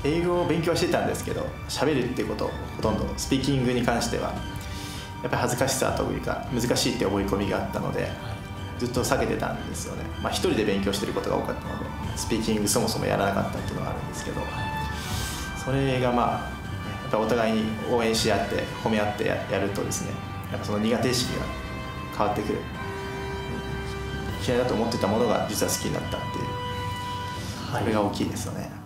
英語を勉強してたんですけど、喋るっていうことほとんどスピーキングに関してはやっぱり恥ずかしさというか難しいって思い込みがあったので、ずっと避けてたんですよね。一人で勉強してることが多かったので、スピーキングそもそもやらなかったっていうのがあるんですけど、それがやっぱお互いに応援し合って褒め合ってやるとですね、やっぱその苦手意識が変わってくる。嫌いだと思ってたものが実は好きになったっていう、これが大きいですよね。